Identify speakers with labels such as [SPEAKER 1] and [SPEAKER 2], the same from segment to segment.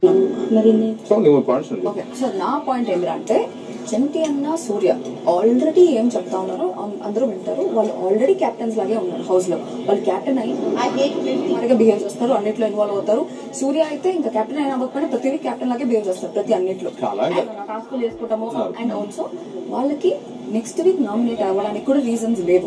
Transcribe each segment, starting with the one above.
[SPEAKER 1] మరి సో నా పాయింట్ ఏంటంటే చంటి అన్న సూర్య ఆల్రెడీ ఏం చెప్తా ఉన్నారో అందరూ వింటారు. వాళ్ళు ఆల్రెడీ క్యాప్టెన్స్ లాగే ఉన్నారు హౌస్ లో. వాళ్ళు క్యాప్టెన్ అయ్యి మరిగా బిహేవ్ చేస్తారు, అన్నిట్లో ఇన్వాల్వ్ అవుతారు. సూర్య అయితే ఇంకా క్యాప్టెన్ అయినా అవ్వకపోయినా ప్రతిదీ క్యాప్టెన్ లాగే బిహేవ్ చేస్తారు ప్రతి అన్నిట్లో. టాస్క్లు చేసుకుంటాము. అండ్ ఆల్సో వాళ్ళకి నెక్స్ట్ వీక్ నామినేట్ అవ్వడానికి కూడా రీజన్స్ లేవు.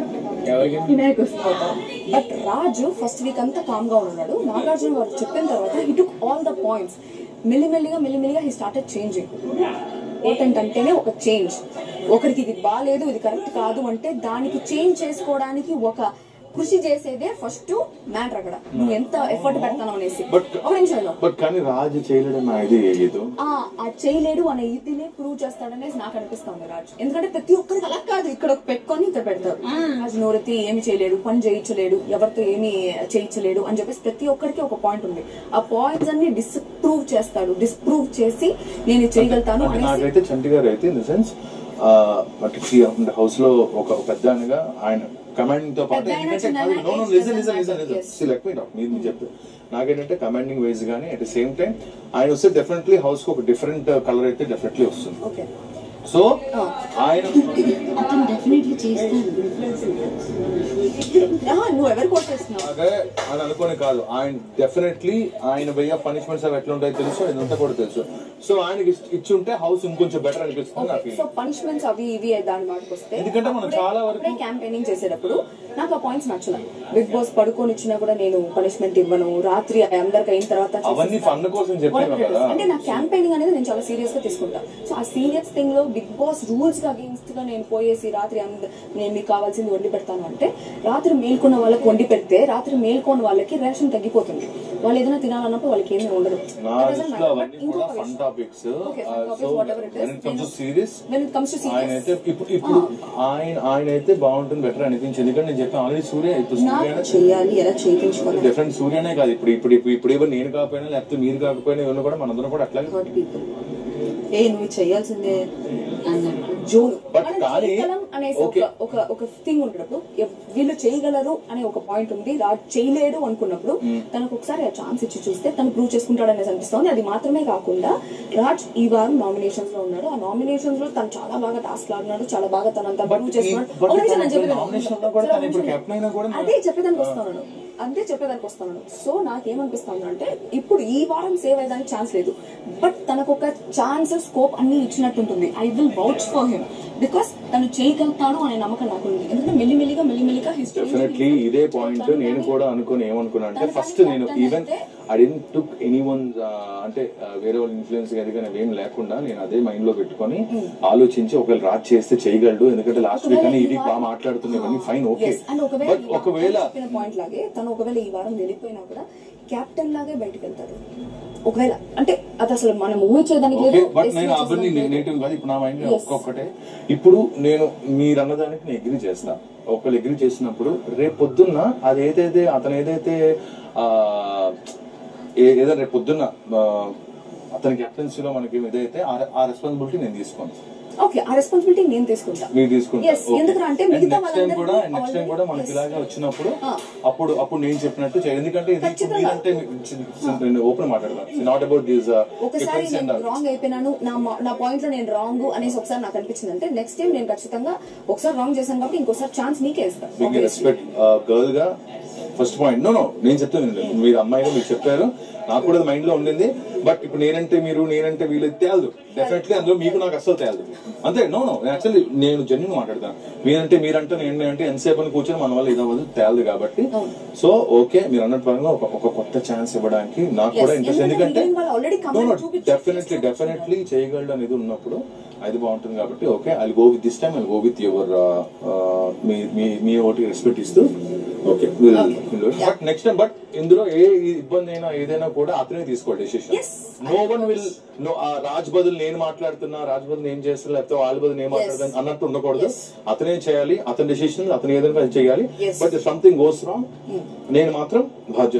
[SPEAKER 1] బట్ రాజు ఫస్ట్ వీక్ అంతా కామ్ గా ఉన్నాడు. నాగార్జున గారు చెప్పిన తర్వాత he took all the points. మెల్లిమెల్లిగా హీ స్టార్టెడ్ చేంజింగ్. ఇంపార్టెంట్ అంటేనే ఒక చేంజ్. ఒకరికి ఇది బాగాలేదు, ఇది కరెక్ట్ కాదు అంటే దానికి చేంజ్ చేసుకోవడానికి ఒక కృషి చేసేదే ఫస్ట్ మ్యాటర్. అక్కడ నువ్వు ఎంత ఎఫర్ట్ పెడతాను అనేసి ఒక నిమిషంలో
[SPEAKER 2] రాజు చేయలేడు
[SPEAKER 1] ఆ చేయలేడు అనే ఇదినే ప్రూవ్ చేస్తాడనేసి నాకు అనిపిస్తుంది రాజు. ఎందుకంటే ప్రతి ఒక్కరికి అలా కాదు, ఇక్కడ పెట్టుకొని ఇక్కడ పెడతారు. రాజు నోరెత్తి ఏమి చేయలేడు, పని చేయించలేడు, ఎవరితో ఏమి చేయించలేడు అని చెప్పేసి ప్రతి ఒక్కరికి ఒక పాయింట్ ఉంది. ఆ పాయింట్స్ అన్ని డిస్ప్రూవ్ చేసి నేను చేయగలుగుతాను.
[SPEAKER 2] నాకైతే చంటి గారు అయితే ఇన్ ద సెన్స్ హౌస్ లో ఒక పెద్ద అనగా ఆయన కమాండింగ్ తో పాటు మీరు చెప్తారు నాకేంటంటే కమాండింగ్ వైజ్ గానీ అట్ ద సేమ్ టైం ఆయన వస్తే డెఫినెట్లీ హౌస్ కు ఒక డిఫరెంట్ కలర్ అయితే డెఫినెట్లీ వస్తుంది. సో ఆయన అని అనుకోని కాదు, ఆయన డెఫినెట్లీ ఆయన వే ఆఫ్ పనిష్మెంట్స్ అవి ఎట్లా ఉంటాయో తెలుసు, ఇదంతా కూడా తెలుసు. సో ఆయనకి ఇచ్చుంటే హౌస్ ఇంకొంచెం బెటర్ అనిపిస్తుంది నాకు.
[SPEAKER 1] సో పనిష్మెంట్స్ అవి ఇవి దాని వాటికి వస్తే
[SPEAKER 2] ఎందుకంటే మనం చాలా వరకు
[SPEAKER 1] క్యాంపెయినింగ్ చేసేటప్పుడు నాకు ఆ పాయింట్స్ నచ్చలేదు. బిగ్ బాస్ పడుకొని ఇచ్చినా కూడా నేను పనిష్మెంట్ ఇవ్వను, రాత్రి అందరికి అయిన తర్వాత
[SPEAKER 2] అవన్నీ ఫన్ కోసం చెప్పాను కదా.
[SPEAKER 1] అంటే నా క్యాంపెయినింగ్ అనేది నేను చాలా సీరియస్ గా తీసుకుంటాను. సో ఆ సీరియస్ థింగ్ లో బిగ్ బాస్ రూల్స్ గా అగేన్స్ట్ గా నేను పోయేసి రాత్రి నేను మీకు కావాల్సింది వండి పెడతాను అంటే రాత్రి మేల్కొన్న వాళ్ళకి వండి పెడితే రాత్రి మేల్కొన్న వాళ్ళకి రేషన్ తగ్గిపోతుంది. వాళ్ళు ఏదైనా తినాలన్నప్పుడు వాళ్ళకి ఏమీ ఉండదు.
[SPEAKER 2] ఆయన అయితే బాగుంటుంది, బెటర్ అనిపించింది. ఎందుకంటే నేను చెప్పాను ఆల్రెడీ సూర్య డిఫరెంట్ సూర్యనే కాదు, ఇప్పుడు నేను కాకపోయినా లేకపోతే మీరు కాకపోయినా ఎవరు కూడా మనందరం కూడా అట్లాగే
[SPEAKER 1] నువ్వు చేయాల్సిందే ఒక థింగ్ ఉన్నప్పుడు వీళ్ళు చేయగలరు అనే ఒక పాయింట్ ఉంది. రాజ్ చేయలేడు అనుకున్నప్పుడు తనకు ఒకసారి ఆ ఛాన్స్ ఇచ్చి చూస్తే తను ప్రూవ్ చేసుకుంటాడు అనేసి అనిపిస్తుంది. అది మాత్రమే కాకుండా రాజ్ ఈ వారం నామినేషన్స్ లో ఉన్నాడు. ఆ నామినేషన్స్ లో తను చాలా బాగా టాస్క్ ఆడినాడు, చాలా బాగా తనంతా ప్రూవ్ చేసుకున్నాడు. అదే చెప్పేదానికి వస్తున్నాను. సో నాకేమనిపిస్తుంది అంటే ఇప్పుడు ఈ వారం సేవ్ అయ్యేదానికి ఛాన్స్ లేదు, బట్ తనకు ఒక ఛాన్స్ స్కోప్ అన్ని ఇచ్చినట్టుంటుంది. I will vouch for him because తను చేయగలుగుతాడు అనే నమ్మకం నాకు ఉంది. ఎందుకంటే మెల్లిమెల్లిగా
[SPEAKER 2] డెఫినెట్లీ ఇదే పాయింట్ నేను కూడా ఏమనుకున్నా అంటే ఫస్ట్ నేను even I didn't took anyone అంటే వేరే వాళ్ళ ఇన్ఫ్లుయెన్స్ కానీ ఏం లేకుండా నేను అదే మైండ్ లో పెట్టుకొని ఆలోచించి ఒకవేళ రాజ్ చేస్తే చేయగలడు. ఎందుకంటే లాస్ట్ వీక్ అని ఇది బాగా మాట్లాడుతున్నాయి ఫైన్ ఓకే. బట్ ఒకవేళ
[SPEAKER 1] పాయింట్ లాగే తను ఒకవేళ ఈ వారం వెళ్ళిపోయినా కూడా క్యాప్టెన్ లాగే బయటకు వెళ్తాడు. ఒకవేళ అంటే అది అసలు మనం ఊహించేదానికి
[SPEAKER 2] బట్ నేను అవన్నీ నెగిటివ్ కాదు. ఇప్పుడు నా మైండ్ ఒక్కొక్కటే ఇప్పుడు నేను మీరు అన్నదానికి నేను అగ్రీ చేస్తా. ఒకళ్ళు అగ్రీ చేసినప్పుడు రేపు పొద్దున్న అది ఏదైతే అతను ఏదైతే ఏదైనా రేపు పొద్దున్న అతని కెప్టెన్సీలో మనకి ఏదైతే ఆ రెస్పాన్సిబిలిటీ నేను తీసుకోను.
[SPEAKER 1] ఓకే, ఆ రెస్పాన్సిబిలిటీ నేను తీసుకుంటా.
[SPEAKER 2] మీరు తీసుకుంటారు.
[SPEAKER 1] ఎందుకంటే
[SPEAKER 2] నెక్స్ట్ టైం కూడా మనకి ఇలాగే వచ్చినప్పుడు అప్పుడు నేను చెప్పినట్టు ఎందుకంటే ఇది ఓపెన్ మాట్లాడతాను. నాట్ అబౌట్ దిస్
[SPEAKER 1] ఒకసారి నేను రాంగ్ అయిపోయినాను, నా పాయింట్ లో నేను రాంగ్ అనేసి ఒకసారి నాకు అనిపించింది అంటే నెక్స్ట్ టైం నేను ఖచ్చితంగా ఒకసారి రాంగ్ చేశాను కాబట్టి ఇంకోసారి ఛాన్స్ నీకే ఇస్తాను.
[SPEAKER 2] రెస్పెక్ట్ గర్ల్ గా ఫస్ట్ పాయింట్ నేను చెప్తాను. మీరు అమ్మాయిగా మీరు చెప్పారు, నాకు కూడా మైండ్ లో ఉండింది. బట్ ఇప్పుడు నేనంటే వీళ్ళు తేలదు. డెఫినెట్లీ అందులో మీకు నాకు అస్సలు తేలదు. అంతే. యాక్చువల్లీ నేను జెన్యూన్ మాట్లాడతాను. మీరంటే నేనంటే ఎంతసేపు అని కూర్చొని మన వల్ల ఇదవ్వదు, తేలదు కాబట్టి. సో ఓకే, మీరు అన్నట్టు పరంగా ఒక కొత్త ఛాన్స్ ఇవ్వడానికి నాకు కూడా ఇంట్రెస్ట్. ఎందుకంటే డెఫినెట్లీ చేయగలడు అనేది ఉన్నప్పుడు అది బాగుంటుంది కాబట్టి okay I go with this time, I go with your మీ ఓటికి రెస్పెక్ట్ ఇస్తూ okay. But next time but ఇందులో ఏ ఇబ్బంది అయినా ఏదైనా కూడా అతనే తీసుకోవాలి decision. No one will Raj బదులు నేను మాట్లాడుతున్నా, రాజ్ బదులు నేను చేస్తున్నా, లేకపోతే వాళ్ళ బదులు నేను మాట్లాడుతున్నా అన్నట్టు ఉండకూడదు. అతనే చేయాలి, అతని డెసిషన్ అతను ఏదైనా అది చేయాలి. బట్ సంథింగ్ గోస్ రాంగ్ నేను మాత్రం బాధ్యత.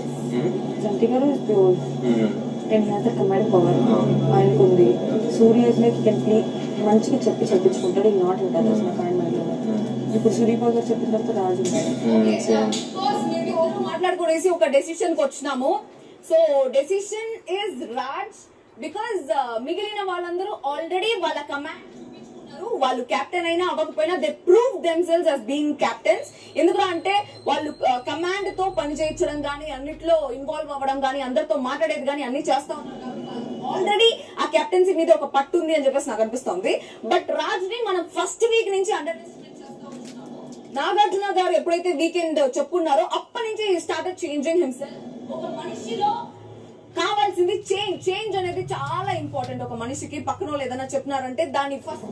[SPEAKER 1] ఆయనకుంది సూర్య మంచిగా చెప్పించుకుంటాడు. ఈ నాట్ ఉంటుంది అసలు ఇప్పుడు సూర్యపాల్ గారు చెప్పిన తర్వాత రాజు మాట్లాడుకునేసి ఒక డెసిషన్ కి వచ్చినాము. So decision is Raj because మిగిలిన వాళ్ళందరూ ఆల్రెడీ వాళ్ళ కమాండ్ చూపించుకున్నారు. వాళ్ళు కెప్టెన్ అయినా అవ్వకపోయినా they prove themselves as being captains. ఎందుకు అంటే వాళ్ళు కమాండ్ తో పని చేయించడం గానీ, అన్నిట్లో ఇన్వాల్వ్ అవ్వడం గానీ, అందరితో మాట్లాడేది గానీ అన్ని చేస్తా ఉన్నారు. ఆల్రెడీ ఆ కెప్టెన్సీ మీద ఒక పట్టు ఉంది అని చెప్పేసి నాకు అనిపిస్తుంది. బట్ రాజ్ ని మనం ఫస్ట్ వీక్ నుంచి అండర్ ఎస్టిమేట్ చేస్తూ ఉంటున్నాము. నాగార్జున గారు ఎప్పుడైతే వీకెండ్ చెప్పుకున్నారో అప్పటి నుంచి స్టార్టెడ్ చేంజింగ్ హిమ్సెల్ఫ్. ఒక మనిషిలో కావాల్సింది చేంజ్ అనేది చాలా ఇంపార్టెంట్. ఒక మనిషికి పక్కన వాళ్ళు ఏదైనా చెప్పినారంటే దాన్ని ఫస్ట్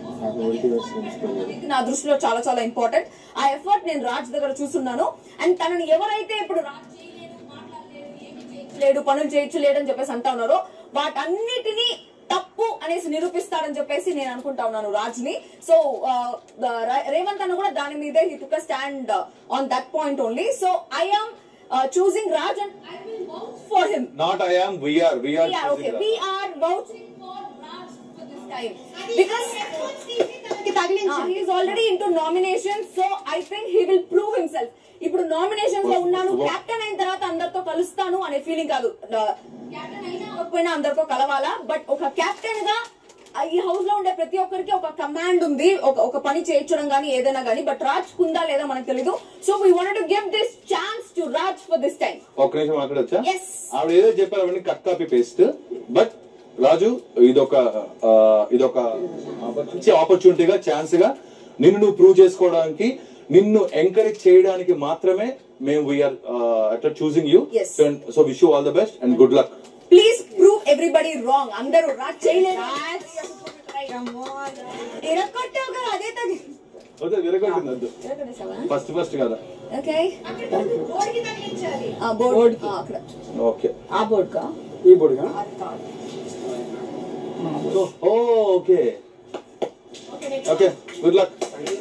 [SPEAKER 1] నా దృష్టిలో చాలా చాలా ఇంపార్టెంట్. ఆ ఎఫర్ట్ నేను రాజ్ దగ్గర చూస్తున్నాను. అండ్ తనని ఎవరైతే ఇప్పుడు రాజ్ చేయలేదు, మాట్లాడలేదు, ఏమి చేయలేడు, పనులు చేయలేడు అని చెప్పేసి అంటా ఉన్నారో వాటన్నిటినీ తప్పు అనేసి నిరూపిస్తాడని చెప్పేసి నేను అనుకుంటా ఉన్నాను రాజ్ ని. సో రేవంత్ అన్న కూడా దాని మీదే he took a stand on that point only. So I am choosing Raj and I will vote for him.
[SPEAKER 2] Not I am, we are
[SPEAKER 1] okay. We are voting for Raj for this time because he is already into nominations, so I think he will prove himself. ఇప్పుడు nominations లో ఉన్నాను, captain అయిన తర్వాత అందరితో కలుస్తాను అనే feeling కాదు. Captain అయినా అవ్వకపోయినా అందరితో కలవాలా. బట్ ఒక కెప్టెన్ గా ఈ హౌస్ లో ఉండే ప్రతి ఒక్కరికి ఒక కమాండ్ ఉంది, ఒక పని చేయించడం గానీ ఏదైనా గానీ. బట్ రాజ్ కుందా లేదా మనకు తెలీదు. So we wanted to give this chance to Raj for this time.
[SPEAKER 2] ఒక నిమిషం మాట్లాడొచ్చా? ఆవిడ ఏదో చెప్పారు అవన్నీ cut copy paste. But Raju ఇదొక మంచి ఆపర్చునిటీగా, ఛాన్స్ గా నిన్ను నువ్వు ప్రూవ్ చేసుకోవడానికి, నిన్ను ఎంకరేజ్ చేయడానికి మాత్రమే మేము వీఆర్ అట్లా choosing you. So wish you all the best and good luck.
[SPEAKER 1] Please prove everybody wrong. అందరూ రాజ్ చేయలేదు, ఇరగొట్టావు కదా, అదే
[SPEAKER 2] ఫస్ట్ కదా.
[SPEAKER 1] ఓకే బోర్డ్ అక్కడ.
[SPEAKER 2] ఓకే
[SPEAKER 1] ఆ బోర్డ్ కా
[SPEAKER 3] ఈ బోర్డ్ కా
[SPEAKER 2] okay okay good luck.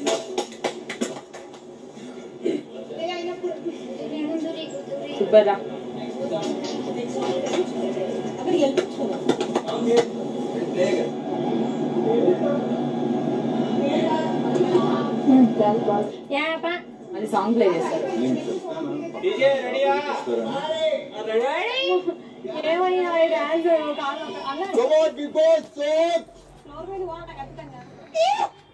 [SPEAKER 1] Super రా. అది సాంగ్ ప్లే చేస్తారు. ఏమయ్యా